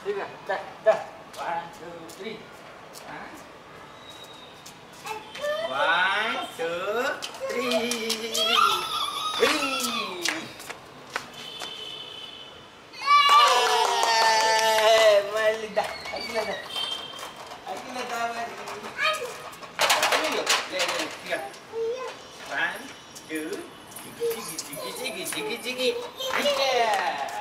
Tiga, dah, dah. 1, 2, 3. One, two, three. Mali dah. Lagi lah dah. Lagi lah dah mali. Ini yuk. Lihat. Tiga. One, two. Cigi. Yeah.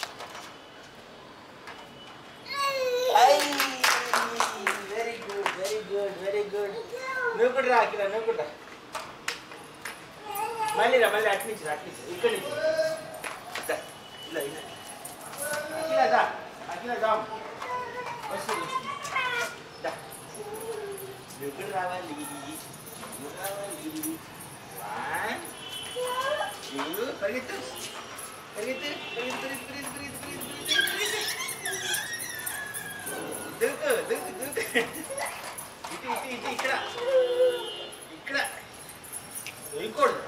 Very good. నువ్వు కూడా రా అఖిల, నువ్వు కూడా మళ్ళీ అటు నుంచి ఇక్కడి నుంచి ఇలా అఖిల దా వస్తు నువ్వు కూడా రావాలి. 1, 2 పరిగెత్తు. దూకు ఇటు ఇక్కడ వేయకూడదు.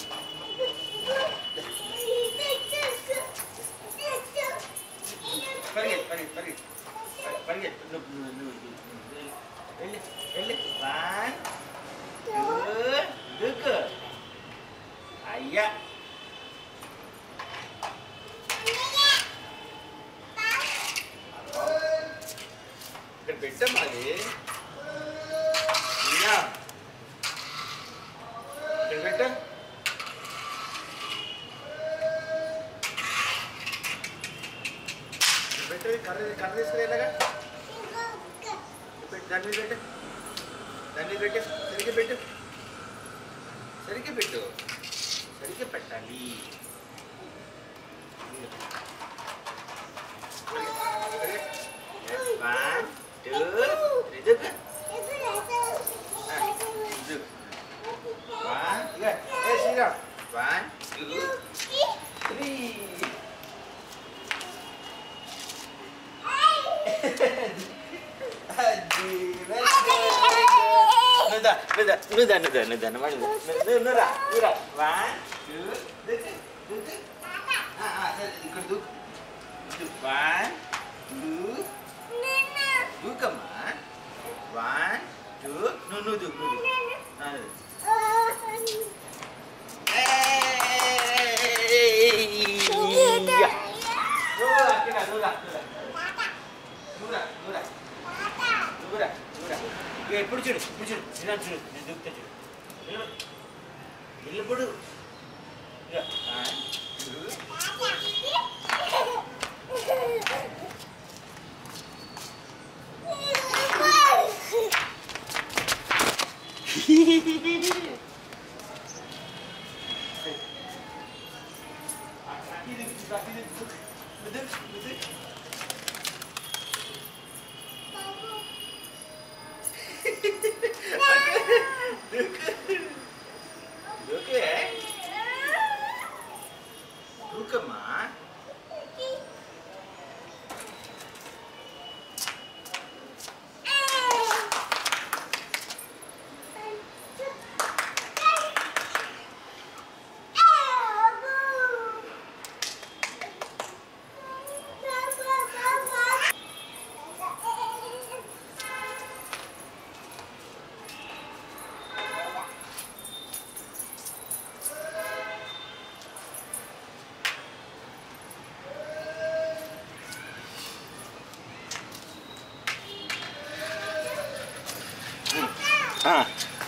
పరిగెత్తు నువ్వు వెళ్ళి 1, 2 దూకు. అయ్యా ఇక్కడ పెట్టమ్మా అది. ఇక్కడ పెట్ట. పెట్టు కర్ర తీసుకుని ఎలాగా దాని మీద పెట్టు. సరిగ్గా పెట్టాలి. One, two, three, duk. One, tiga. Sini. 1, 2, 3. Nura. 1, 2, duk. Ikut duk. 1, 2. Dukama. 1, 2. Nu duk. Nura. Eప్పుడు చూడు. నేను దూకుతా చూడు. నిలబడు. 1, 2. Dukama. Ah.